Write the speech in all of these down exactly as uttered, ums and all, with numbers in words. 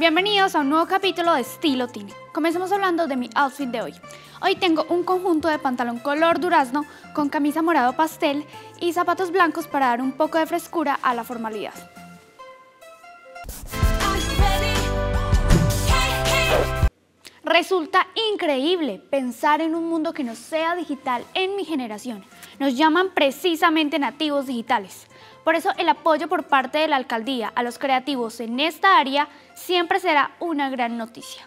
Bienvenidos a un nuevo capítulo de Estilo Teen. Comencemos hablando de mi outfit de hoy. Hoy tengo un conjunto de pantalón color durazno con camisa morado pastel y zapatos blancos para dar un poco de frescura a la formalidad. Resulta increíble pensar en un mundo que no sea digital en mi generación. Nos llaman precisamente nativos digitales. Por eso el apoyo por parte de la alcaldía a los creativos en esta área siempre será una gran noticia.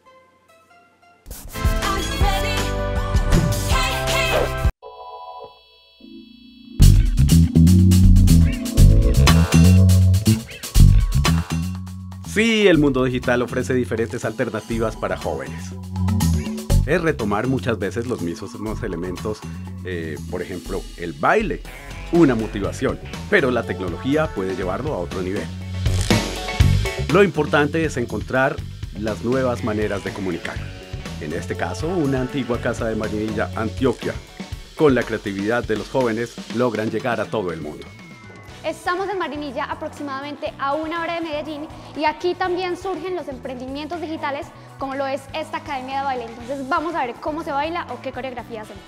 Sí, el mundo digital ofrece diferentes alternativas para jóvenes. Es retomar muchas veces los mismos elementos, eh, por ejemplo, el baile, una motivación, pero la tecnología puede llevarlo a otro nivel. Lo importante es encontrar las nuevas maneras de comunicar. En este caso, una antigua casa de Marinilla, Antioquia. Con la creatividad de los jóvenes, logran llegar a todo el mundo. Estamos en Marinilla, aproximadamente a una hora de Medellín, y aquí también surgen los emprendimientos digitales, como lo es esta academia de baile. Entonces vamos a ver cómo se baila o qué coreografía hacemos.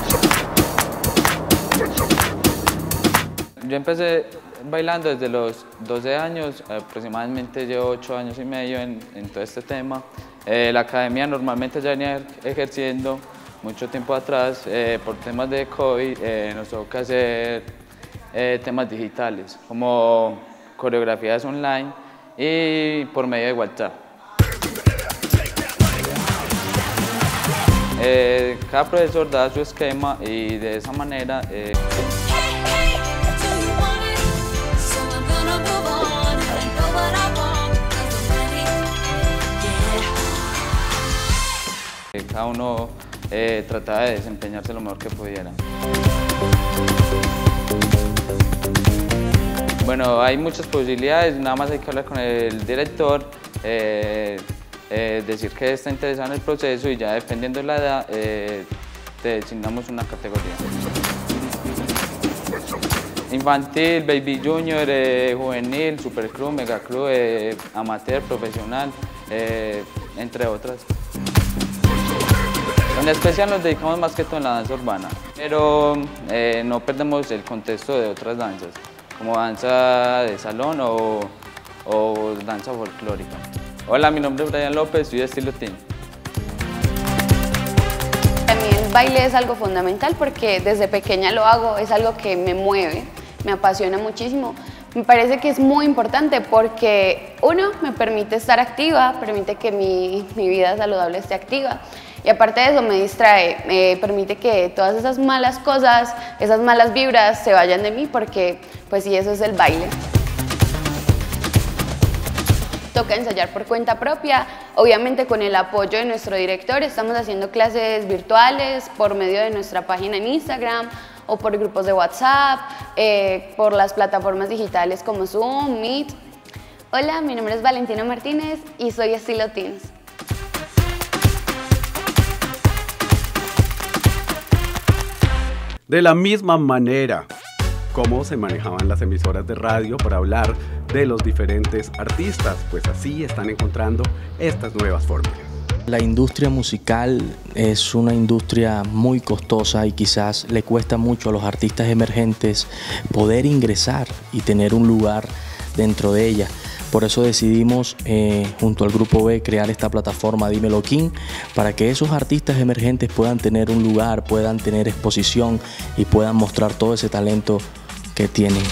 Yo empecé bailando desde los doce años, aproximadamente llevo ocho años y medio en, en todo este tema. Eh, la academia normalmente ya venía ejerciendo mucho tiempo atrás, eh, por temas de COVID eh, nos toca hacer eh, temas digitales, como coreografías online y por medio de WhatsApp. Eh, cada profesor da su esquema y de esa manera eh, cada uno eh, trataba de desempeñarse lo mejor que pudiera. Bueno, hay muchas posibilidades, nada más hay que hablar con el director, eh, eh, decir que está interesado en el proceso y ya dependiendo de la edad, eh, te designamos una categoría. Infantil, baby junior, eh, juvenil, super crew, mega crew, eh, amateur, profesional, eh, entre otras. En especial nos dedicamos más que todo en la danza urbana, pero eh, no perdemos el contexto de otras danzas, como danza de salón o, o danza folclórica. Hola, mi nombre es Brian López, soy de Estilo Teen. Para mí el baile es algo fundamental porque desde pequeña lo hago, es algo que me mueve, me apasiona muchísimo. Me parece que es muy importante porque, uno, me permite estar activa, permite que mi, mi vida saludable esté activa. Y aparte de eso me distrae, me permite que todas esas malas cosas, esas malas vibras se vayan de mí porque pues sí, eso es el baile. Toca ensayar por cuenta propia, obviamente con el apoyo de nuestro director. Estamos haciendo clases virtuales por medio de nuestra página en Instagram o por grupos de WhatsApp, eh, por las plataformas digitales como Zoom, Meet. Hola, mi nombre es Valentina Martínez y soy Estilo Teens. De la misma manera, cómo se manejaban las emisoras de radio para hablar de los diferentes artistas, pues así están encontrando estas nuevas fórmulas. La industria musical es una industria muy costosa y quizás le cuesta mucho a los artistas emergentes poder ingresar y tener un lugar dentro de ella. Por eso decidimos, eh, junto al Grupo B, crear esta plataforma Dímelo King para que esos artistas emergentes puedan tener un lugar, puedan tener exposición y puedan mostrar todo ese talento que tienen.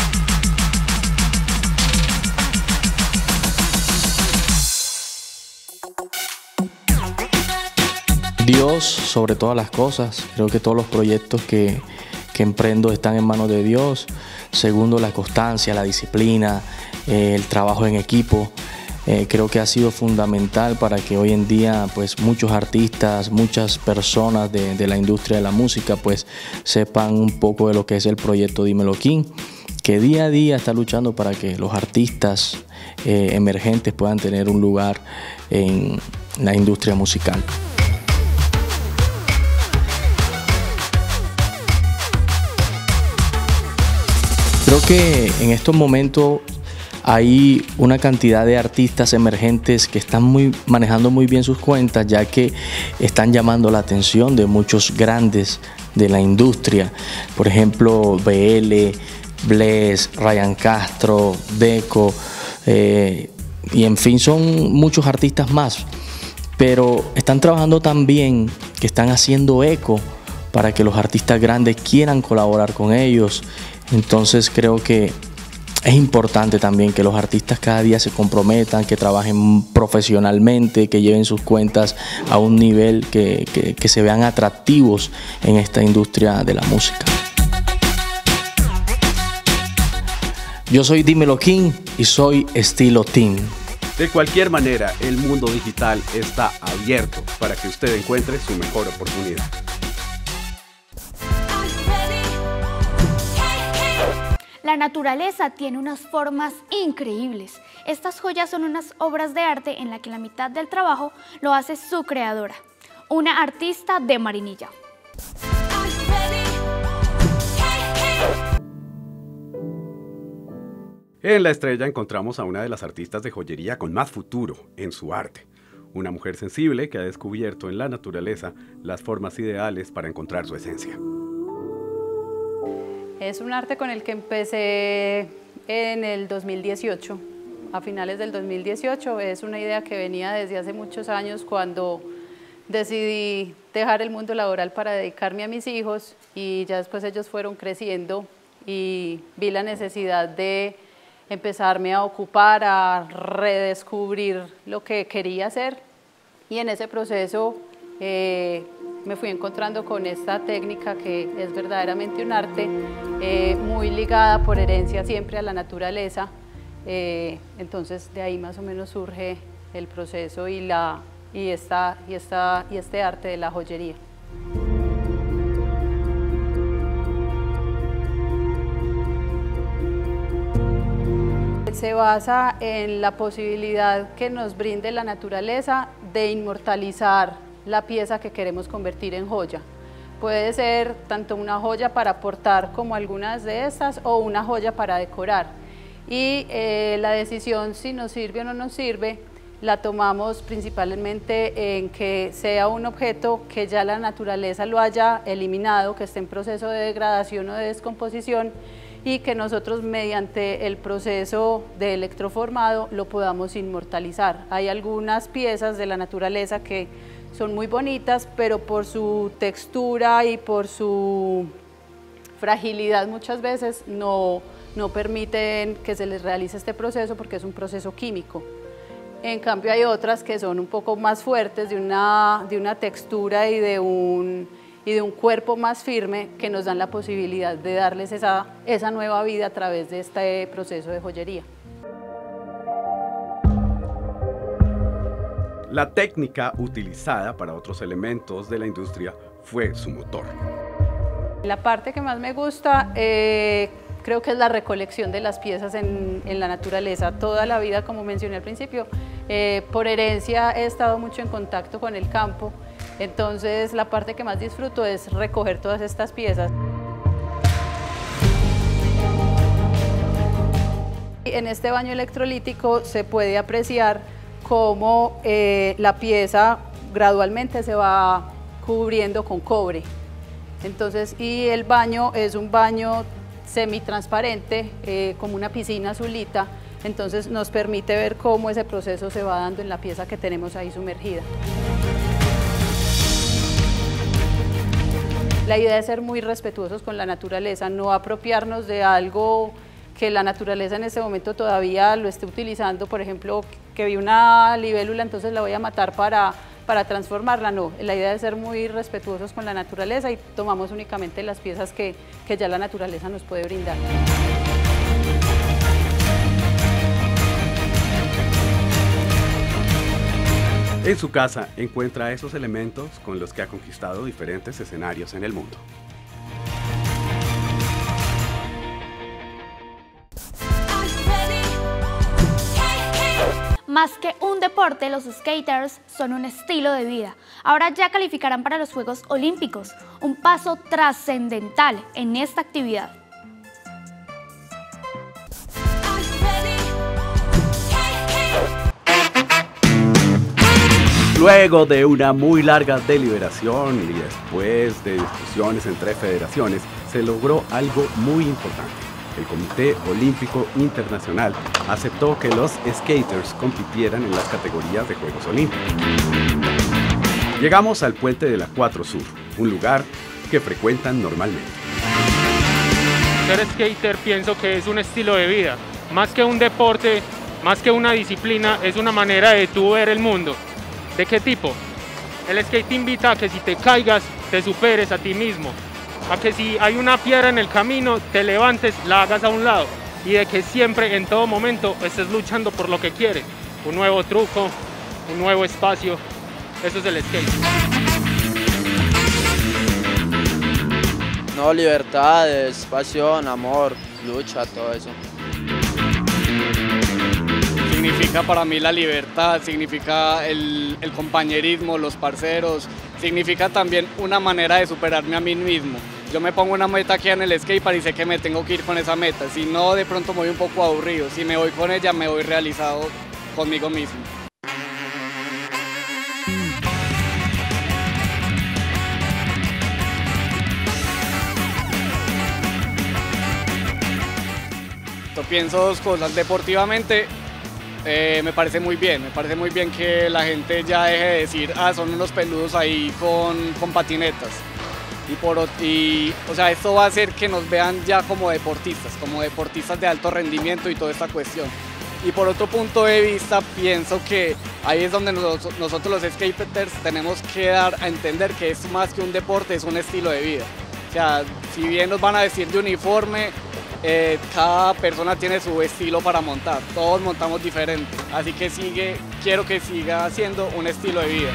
Dios sobre todas las cosas. Creo que todos los proyectos que, que emprendo están en manos de Dios. Segundo, la constancia, la disciplina, eh, el trabajo en equipo. Eh, creo que ha sido fundamental para que hoy en día pues, muchos artistas, muchas personas de, de la industria de la música pues, sepan un poco de lo que es el proyecto Dímelo King, que día a día está luchando para que los artistas eh, emergentes puedan tener un lugar en la industria musical. Creo que en estos momentos hay una cantidad de artistas emergentes que están muy, manejando muy bien sus cuentas, ya que están llamando la atención de muchos grandes de la industria. Por ejemplo, B L, Bless, Ryan Castro, Deco, eh, y en fin, son muchos artistas más. Pero están trabajando tan bien que están haciendo eco para que los artistas grandes quieran colaborar con ellos. Entonces creo que es importante también que los artistas cada día se comprometan, que trabajen profesionalmente, que lleven sus cuentas a un nivel que, que, que se vean atractivos en esta industria de la música. Yo soy Dímelo King y soy Estilo Team. De cualquier manera, el mundo digital está abierto para que usted encuentre su mejor oportunidad. La naturaleza tiene unas formas increíbles. Estas joyas son unas obras de arte en las que la mitad del trabajo lo hace su creadora, una artista de Marinilla. En La Estrella encontramos a una de las artistas de joyería con más futuro en su arte. Una mujer sensible que ha descubierto en la naturaleza las formas ideales para encontrar su esencia. Es un arte con el que empecé en el dos mil dieciocho, a finales del dos mil dieciocho. Es una idea que venía desde hace muchos años cuando decidí dejar el mundo laboral para dedicarme a mis hijos, y ya después ellos fueron creciendo y vi la necesidad de empezarme a ocupar, a redescubrir lo que quería hacer, y en ese proceso eh, me fui encontrando con esta técnica que es verdaderamente un arte, eh, muy ligada por herencia siempre a la naturaleza. Eh, entonces de ahí más o menos surge el proceso y, la, y, esta, y, esta, y este arte de la joyería. Se basa en la posibilidad que nos brinde la naturaleza de inmortalizar la pieza que queremos convertir en joya. Puede ser tanto una joya para portar como algunas de estas, o una joya para decorar. Y eh, la decisión si nos sirve o no nos sirve la tomamos principalmente en que sea un objeto que ya la naturaleza lo haya eliminado, que esté en proceso de degradación o de descomposición, y que nosotros mediante el proceso de electroformado lo podamos inmortalizar. Hay algunas piezas de la naturaleza que son muy bonitas, pero por su textura y por su fragilidad muchas veces no, no permiten que se les realice este proceso, porque es un proceso químico. En cambio hay otras que son un poco más fuertes, de una, de una textura y de un... y de un cuerpo más firme, que nos dan la posibilidad de darles esa, esa nueva vida a través de este proceso de joyería. La técnica utilizada para otros elementos de la industria fue su motor. La parte que más me gusta eh, creo que es la recolección de las piezas en, en la naturaleza. Toda la vida, como mencioné al principio, eh, por herencia he estado mucho en contacto con el campo. Entonces la parte que más disfruto es recoger todas estas piezas. En este baño electrolítico se puede apreciar cómo eh, la pieza gradualmente se va cubriendo con cobre. Entonces, y el baño es un baño semitransparente, eh, como una piscina azulita, entonces nos permite ver cómo ese proceso se va dando en la pieza que tenemos ahí sumergida. La idea es ser muy respetuosos con la naturaleza, no apropiarnos de algo que la naturaleza en este momento todavía lo esté utilizando. Por ejemplo, que vi una libélula, entonces la voy a matar para, para transformarla. No, la idea es ser muy respetuosos con la naturaleza y tomamos únicamente las piezas que, que ya la naturaleza nos puede brindar. En su casa encuentra esos elementos con los que ha conquistado diferentes escenarios en el mundo. Más que un deporte, los skaters son un estilo de vida. Ahora ya calificarán para los Juegos Olímpicos, un paso trascendental en esta actividad. Luego de una muy larga deliberación y después de discusiones entre federaciones, se logró algo muy importante. El Comité Olímpico Internacional aceptó que los skaters compitieran en las categorías de Juegos Olímpicos. Llegamos al puente de la cuatro Sur, un lugar que frecuentan normalmente. Ser skater pienso que es un estilo de vida, más que un deporte, más que una disciplina, es una manera de tú ver el mundo. ¿De qué tipo? El skate te invita a que si te caigas, te superes a ti mismo, a que si hay una piedra en el camino, te levantes, la hagas a un lado, y de que siempre, en todo momento, estés luchando por lo que quieres, un nuevo truco, un nuevo espacio. Eso es el skate. No, libertades, pasión, amor, lucha, todo eso. Significa para mí la libertad, significa el, el compañerismo, los parceros, significa también una manera de superarme a mí mismo. Yo me pongo una meta aquí en el skatepark y sé que me tengo que ir con esa meta, si no de pronto me voy un poco aburrido, si me voy con ella me voy realizado conmigo mismo. Pienso dos cosas. Deportivamente eh, me parece muy bien, me parece muy bien que la gente ya deje de decir, ah, son unos peludos ahí con, con patinetas. Y, por, y, o sea, esto va a hacer que nos vean ya como deportistas, como deportistas de alto rendimiento y toda esta cuestión. Y por otro punto de vista, pienso que ahí es donde nos, nosotros los skaters tenemos que dar a entender que es más que un deporte, es un estilo de vida. O sea, si bien nos van a vestir de uniforme, Eh, cada persona tiene su estilo para montar, todos montamos diferente, así que sigue, quiero que siga siendo un estilo de vida.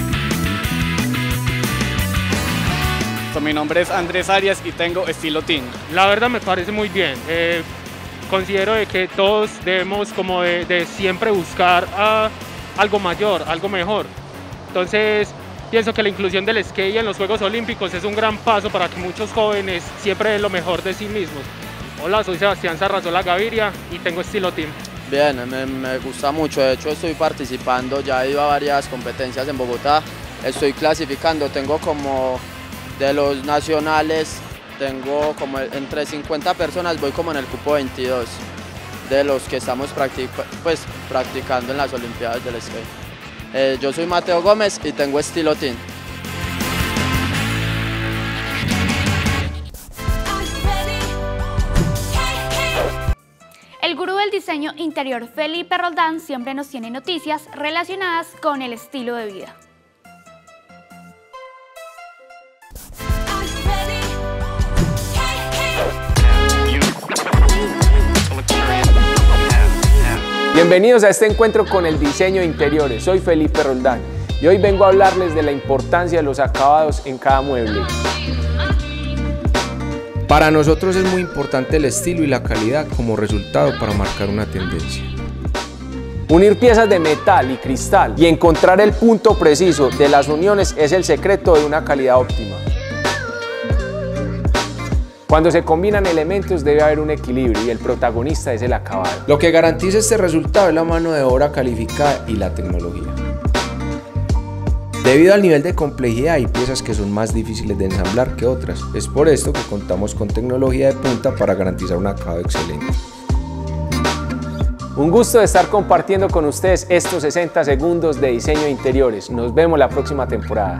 So, mi nombre es Andrés Arias y tengo estilo Team. La verdad me parece muy bien, eh, considero de que todos debemos como de, de siempre buscar a algo mayor, algo mejor, entonces pienso que la inclusión del skate en los Juegos Olímpicos es un gran paso para que muchos jóvenes siempre den lo mejor de sí mismos. Hola, soy Sebastián Sarrazola Gaviria y tengo estilo Team. Bien, me, me gusta mucho, de hecho estoy participando, ya he ido a varias competencias en Bogotá, estoy clasificando, tengo como de los nacionales, tengo como entre cincuenta personas, voy como en el cupo veintidós de los que estamos practic pues, practicando en las Olimpiadas del Skate. Eh, yo soy Mateo Gómez y tengo estilo Team. El gurú del diseño interior Felipe Roldán siempre nos tiene noticias relacionadas con el estilo de vida. Bienvenidos a este encuentro con el diseño de interiores. Soy Felipe Roldán y hoy vengo a hablarles de la importancia de los acabados en cada mueble. Para nosotros es muy importante el estilo y la calidad como resultado para marcar una tendencia. Unir piezas de metal y cristal y encontrar el punto preciso de las uniones es el secreto de una calidad óptima. Cuando se combinan elementos debe haber un equilibrio y el protagonista es el acabado. Lo que garantiza este resultado es la mano de obra calificada y la tecnología. Debido al nivel de complejidad hay piezas que son más difíciles de ensamblar que otras. Es por esto que contamos con tecnología de punta para garantizar un acabado excelente. Un gusto de estar compartiendo con ustedes estos sesenta segundos de diseño de interiores. Nos vemos la próxima temporada.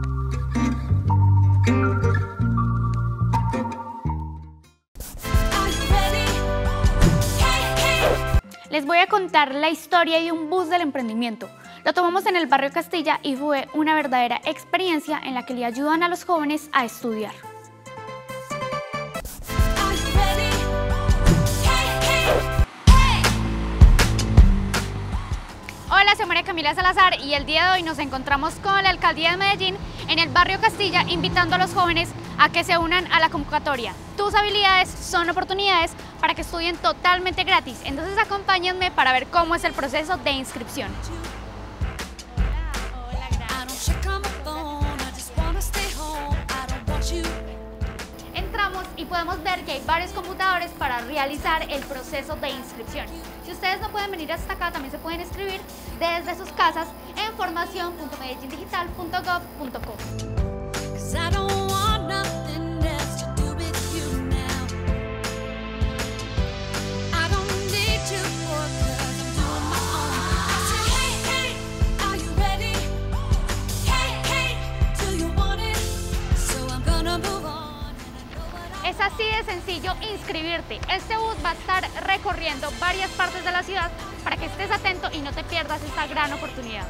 Les voy a contar la historia de un bus del emprendimiento. Lo tomamos en el barrio Castilla y fue una verdadera experiencia en la que le ayudan a los jóvenes a estudiar. Hola, soy María Camila Salazar y el día de hoy nos encontramos con la Alcaldía de Medellín en el barrio Castilla invitando a los jóvenes a que se unan a la convocatoria. Tus habilidades son oportunidades para que estudien totalmente gratis. Entonces acompáñenme para ver cómo es el proceso de inscripción. Entramos y podemos ver que hay varios computadores para realizar el proceso de inscripción. Si ustedes no pueden venir hasta acá, también se pueden inscribir desde sus casas en información punto medellín digital punto gov punto co. Es así de sencillo inscribirte. Este bus va a estar recorriendo varias partes de la ciudad para que estés atento y no te pierdas esta gran oportunidad.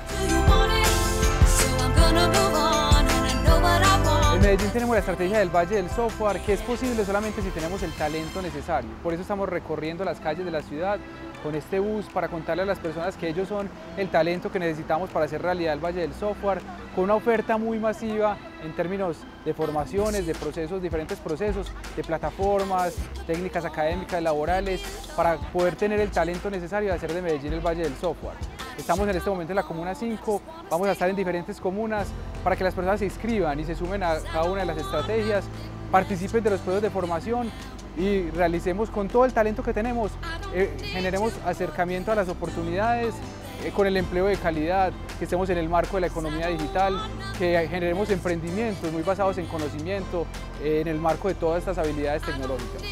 En Medellín tenemos la estrategia del Valle del Software, que es posible solamente si tenemos el talento necesario. Por eso estamos recorriendo las calles de la ciudad con este bus para contarle a las personas que ellos son el talento que necesitamos para hacer realidad el Valle del Software, con una oferta muy masiva en términos de formaciones, de procesos, diferentes procesos, de plataformas, técnicas académicas, laborales, para poder tener el talento necesario de hacer de Medellín el Valle del Software. Estamos en este momento en la Comuna cinco, vamos a estar en diferentes comunas para que las personas se inscriban y se sumen a cada una de las estrategias, participen de los procesos de formación y realicemos con todo el talento que tenemos, eh, generemos acercamiento a las oportunidades eh, con el empleo de calidad, que estemos en el marco de la economía digital, que generemos emprendimientos muy basados en conocimiento, eh, en el marco de todas estas habilidades tecnológicas.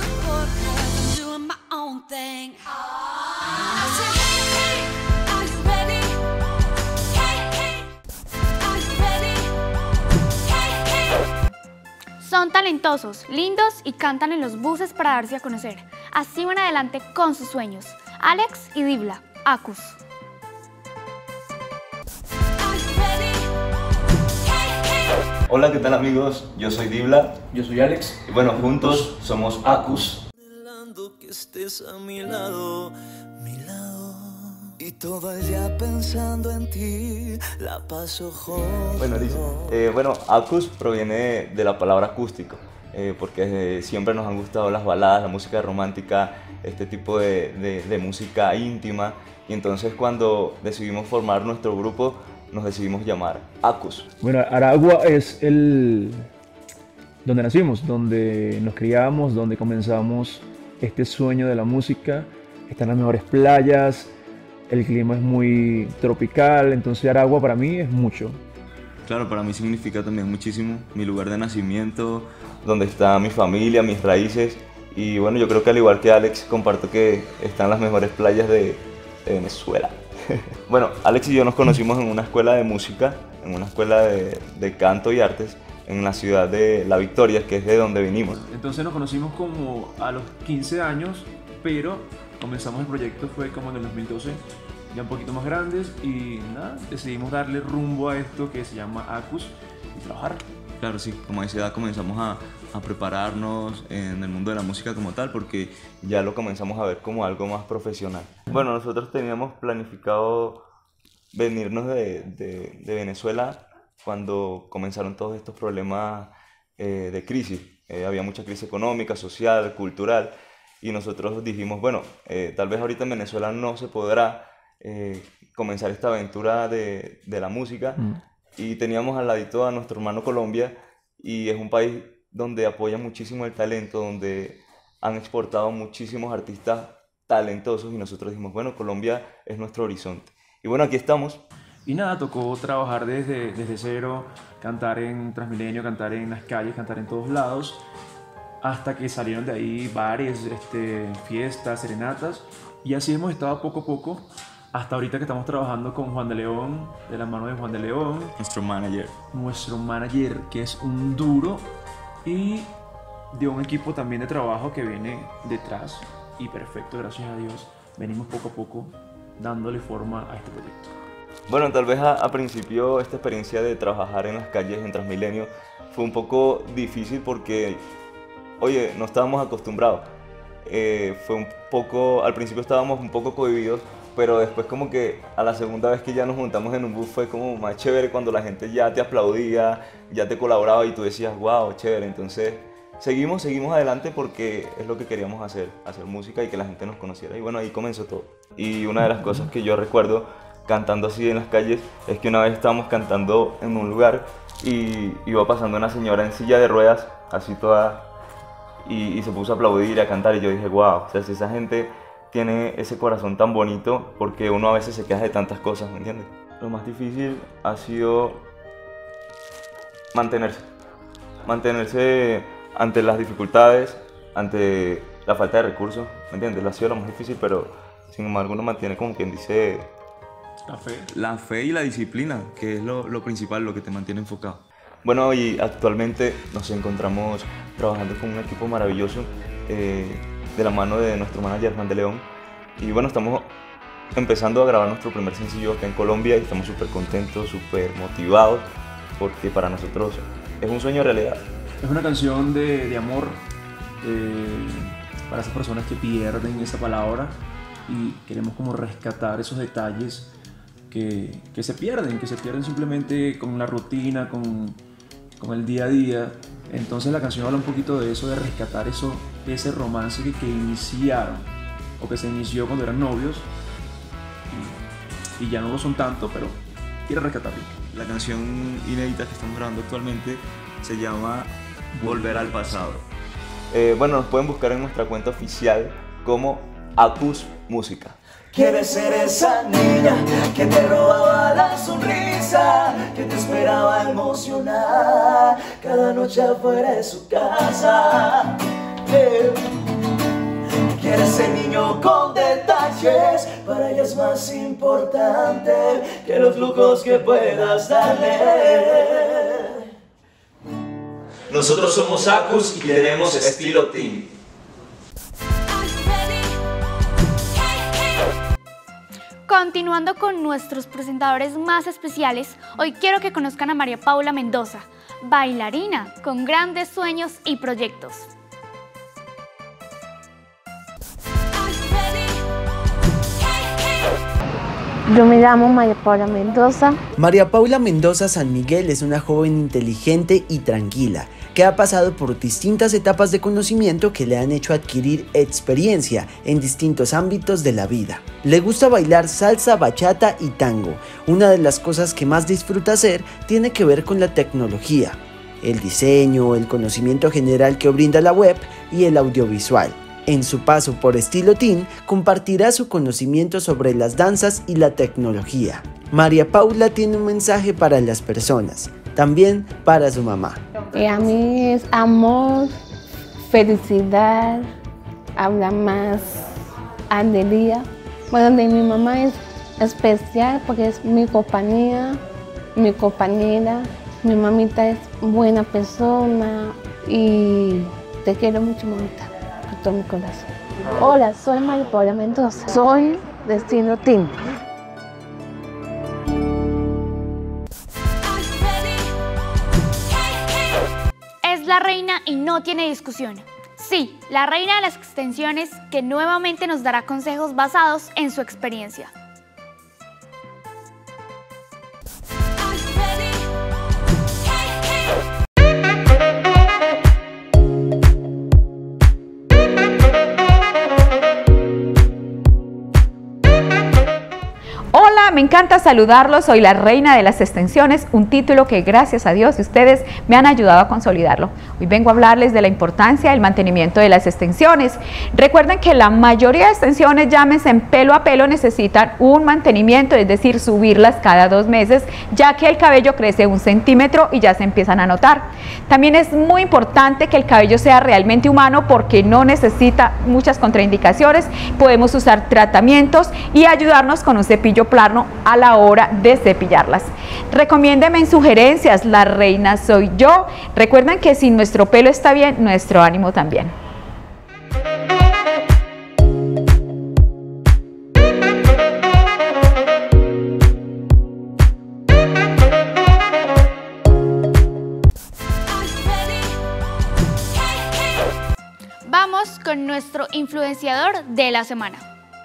Son talentosos, lindos y cantan en los buses para darse a conocer. Así van adelante con sus sueños. Alex y Dibla, Acus. Hola, ¿qué tal amigos? Yo soy Dibla. Yo soy Alex. Y bueno, juntos somos Acus. Que estés a mi lado, mi lado. Y todo el día pensando en ti, la paso joven. Bueno, dice, eh, bueno, Acus proviene de la palabra acústico, eh, porque eh, siempre nos han gustado las baladas, la música romántica, este tipo de, de, de música íntima. Y entonces cuando decidimos formar nuestro grupo, nos decidimos llamar Acus. Bueno, Aragua es el donde nacimos, donde nos criamos, donde comenzamos este sueño de la música. Están las mejores playas, el clima es muy tropical, entonces Aragua para mí es mucho. Claro, para mí significa también muchísimo, mi lugar de nacimiento, donde está mi familia, mis raíces. Y bueno, yo creo que al igual que Alex, comparto que están las mejores playas de, de Venezuela. Bueno, Alex y yo nos conocimos en una escuela de música, en una escuela de, de canto y artes, en la ciudad de La Victoria, que es de donde vinimos. Entonces nos conocimos como a los quince años, pero comenzamos el proyecto fue como en el dos mil doce, ya un poquito más grandes, y nada, decidimos darle rumbo a esto que se llama Acus y trabajar. Claro, sí, como a esa edad comenzamos a, a prepararnos en el mundo de la música como tal, porque ya lo comenzamos a ver como algo más profesional. Bueno, nosotros teníamos planificado venirnos de, de, de Venezuela cuando comenzaron todos estos problemas eh, de crisis. Eh, había mucha crisis económica, social, cultural, y nosotros dijimos, bueno, eh, tal vez ahorita en Venezuela no se podrá eh, comenzar esta aventura de, de la música, mm. y teníamos al ladito a nuestro hermano Colombia, y es un país donde apoya muchísimo el talento, donde han exportado muchísimos artistas talentosos, y nosotros dijimos, bueno, Colombia es nuestro horizonte. Y bueno, aquí estamos. Y nada, tocó trabajar desde, desde cero, cantar en Transmilenio, cantar en las calles, cantar en todos lados, hasta que salieron de ahí bares, este, fiestas, serenatas, y así hemos estado poco a poco, hasta ahorita que estamos trabajando con Juan de León, de la mano de Juan de León. Nuestro manager. Nuestro manager, que es un duro, y de un equipo también de trabajo que viene detrás, y perfecto, gracias a Dios, venimos poco a poco dándole forma a este proyecto. Bueno, tal vez a, a principio esta experiencia de trabajar en las calles en Transmilenio fue un poco difícil porque, oye, no estábamos acostumbrados. Eh, fue un poco, al principio estábamos un poco cohibidos, pero después como que a la segunda vez que ya nos juntamos en un bus fue como más chévere cuando la gente ya te aplaudía, ya te colaboraba y tú decías, wow, chévere. Entonces seguimos, seguimos adelante porque es lo que queríamos hacer, hacer música y que la gente nos conociera. Y bueno, ahí comenzó todo. Y una de las cosas que yo recuerdo cantando así en las calles es que una vez estábamos cantando en un lugar y iba pasando una señora en silla de ruedas, así toda, y, y se puso a aplaudir y a cantar, y yo dije, wow, o sea, si esa gente tiene ese corazón tan bonito, porque uno a veces se queja de tantas cosas, ¿me entiendes? lo más difícil ha sido mantenerse. Mantenerse ante las dificultades, ante la falta de recursos, ¿me entiendes? Ha sido lo más difícil, pero sin embargo uno mantiene, como quien dice, la fe. La fe y la disciplina, que es lo, lo principal, lo que te mantiene enfocado. Bueno, y actualmente nos encontramos trabajando con un equipo maravilloso eh, de la mano de nuestro manager Juan de León. Y bueno, estamos empezando a grabar nuestro primer sencillo acá en Colombia y estamos súper contentos, súper motivados, porque para nosotros es un sueño realidad. Es una canción de, de amor eh, para esas personas que pierden esa palabra y queremos como rescatar esos detalles que, que se pierden, que se pierden simplemente con la rutina, con, con el día a día. Entonces la canción habla un poquito de eso, de rescatar eso, ese romance que, que iniciaron o que se inició cuando eran novios y, y ya no lo son tanto, pero quiere rescatarlo. La canción inédita que estamos grabando actualmente se llama Volver al Pasado. Eh, bueno, nos pueden buscar en nuestra cuenta oficial como Acus Música. Quieres ser esa niña que te robaba la sonrisa, que te esperaba emocionar cada noche afuera de su casa. Eh. Quieres ser niño con detalles, para ella es más importante que los lujos que puedas darle. Nosotros somos Acus y tenemos estilo team. Continuando con nuestros presentadores más especiales, hoy quiero que conozcan a María Paula Mendoza, bailarina con grandes sueños y proyectos. Yo me llamo María Paula Mendoza. María Paula Mendoza San Miguel es una joven inteligente y tranquila, que ha pasado por distintas etapas de conocimiento que le han hecho adquirir experiencia en distintos ámbitos de la vida. Le gusta bailar salsa, bachata y tango. Una de las cosas que más disfruta hacer tiene que ver con la tecnología, el diseño, el conocimiento general que brinda la web y el audiovisual. En su paso por Estilo Teen, compartirá su conocimiento sobre las danzas y la tecnología. María Paula tiene un mensaje para las personas, también para su mamá. Y a mí es amor, felicidad, habla más alegría. Bueno, de mi mamá es especial porque es mi compañía, mi compañera. Mi mamita es buena persona y te quiero mucho, mamita. Todo mi corazón. Hola, soy María Paula Mendoza. Soy de Estilo Teen. Es la reina y no tiene discusión. Sí, la reina de las extensiones que nuevamente nos dará consejos basados en su experiencia. Hola, me encanta saludarlos, soy la reina de las extensiones, un título que gracias a Dios ustedes me han ayudado a consolidarlo. Hoy vengo a hablarles de la importancia del mantenimiento de las extensiones. Recuerden que la mayoría de extensiones, llámense en pelo a pelo, necesitan un mantenimiento, es decir, subirlas cada dos meses, ya que el cabello crece un centímetro y ya se empiezan a notar. También es muy importante que el cabello sea realmente humano porque no necesita muchas contraindicaciones, podemos usar tratamientos y ayudarnos con un cepillo plano a la hora de cepillarlas. Recomiéndeme en sugerencias, la reina soy yo. Recuerden que si nuestro pelo está bien, nuestro ánimo también. Vamos con nuestro influenciador de la semana.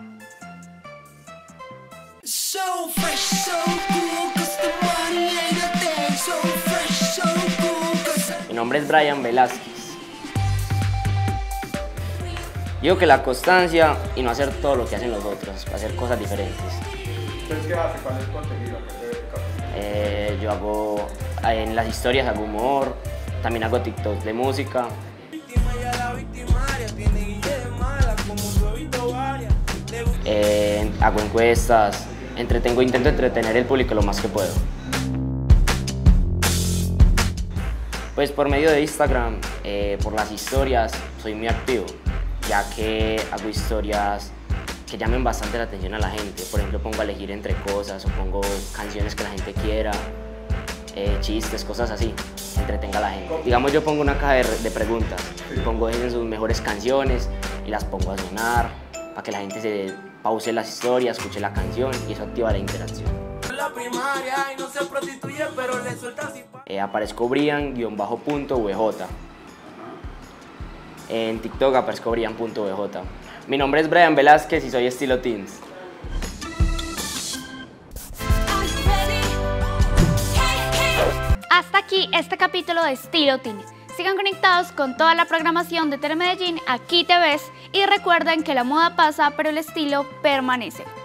Mi nombre es Brian Velázquez. Digo que la constancia y no hacer todo lo que hacen los otros, hacer cosas diferentes. ¿Ustedes qué hacen? ¿Cuál es el contenido? Eh, yo hago, en las historias hago humor, también hago TikToks de música. Eh, hago encuestas, entretengo, intento entretener el público lo más que puedo. Pues por medio de Instagram, eh, por las historias, soy muy activo, ya que hago historias que llamen bastante la atención a la gente. Por ejemplo, pongo a elegir entre cosas o pongo canciones que la gente quiera, eh, chistes, cosas así, que entretenga a la gente. Digamos, yo pongo una caja de, de preguntas, y pongo en sus mejores canciones y las pongo a sonar para que la gente se pause las historias, escuche la canción y eso activa la interacción. Eh, aparezco Brian-V J. En TikTok aparezco Brian.V J. Mi nombre es Brian Velázquez y soy estilo Teens. Hasta aquí este capítulo de Estilo Teens. Sigan conectados con toda la programación de Telemedellín, aquí te ves, y recuerden que la moda pasa pero el estilo permanece.